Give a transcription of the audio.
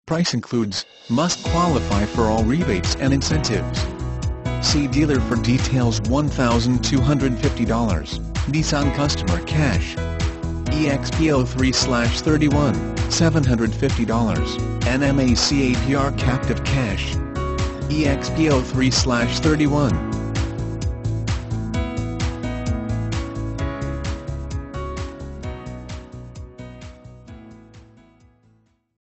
Price includes, must qualify for all rebates and incentives. See dealer for details. $1,250, Nissan Customer Cash. EXP03/31, $750, NMAC APR Captive Cash. EXP03/31,